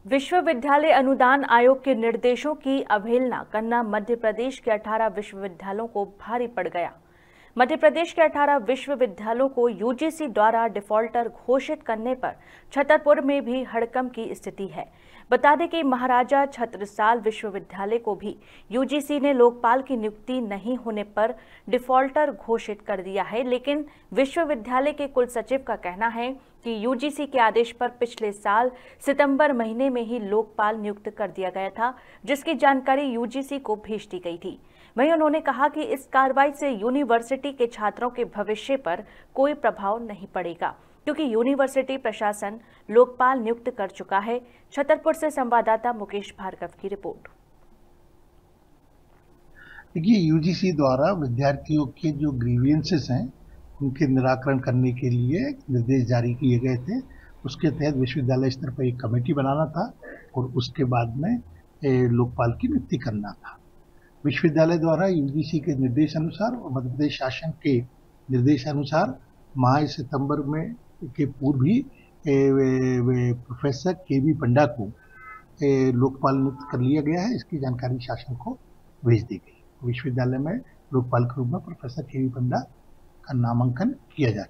विश्वविद्यालय अनुदान आयोग के निर्देशों की अवहेलना करना मध्य प्रदेश के 18 विश्वविद्यालयों को भारी पड़ गया। मध्य प्रदेश के 18 विश्वविद्यालयों को यूजीसी द्वारा डिफॉल्टर घोषित करने पर छतरपुर में भी हड़कंप की स्थिति है। बता दें कि महाराजा छत्रसाल विश्वविद्यालय को भी यूजीसी ने लोकपाल की नियुक्ति नहीं होने पर डिफॉल्टर घोषित कर दिया है, लेकिन विश्वविद्यालय के कुल सचिव का कहना है कि यूजीसी के आदेश पर पिछले साल सितंबर महीने में ही लोकपाल नियुक्त कर दिया गया था, जिसकी जानकारी यूजीसी को भेज दी गई थी। वहीं उन्होंने कहा कि इस कार्रवाई से यूनिवर्सिटी के छात्रों के भविष्य पर कोई प्रभाव नहीं पड़ेगा, क्योंकि यूनिवर्सिटी प्रशासन लोकपाल नियुक्त कर चुका है। छतरपुर से संवाददाता मुकेश भार्गव की रिपोर्ट। देखिए, यूजीसी द्वारा विद्यार्थियों के जो ग्रीवियंसेस हैं उनके निराकरण करने के लिए निर्देश जारी किए गए थे। उसके तहत विश्वविद्यालय स्तर पर एक कमेटी बनाना था और उसके बाद में लोकपाल की नियुक्ति करना था। विश्वविद्यालय द्वारा यूजीसी के निर्देश अनुसार और मध्य प्रदेश शासन के निर्देश अनुसार माह सितंबर में के पूर्व ही प्रोफेसर केवी पंडा को लोकपाल नियुक्त कर लिया गया है। इसकी जानकारी शासन को भेज दी गई। विश्वविद्यालय में लोकपाल के रूप में प्रोफेसर केवी पंडा का नामांकन किया जा